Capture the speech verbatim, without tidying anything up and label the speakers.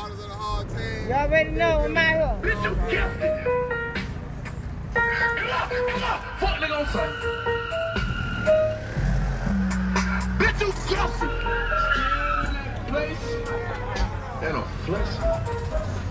Speaker 1: You already know I'm out here.
Speaker 2: Bitch, you gifted. Come on, come on. Fuck nigga on sight. Bitch, you gifted. Still in that place. And a flesh.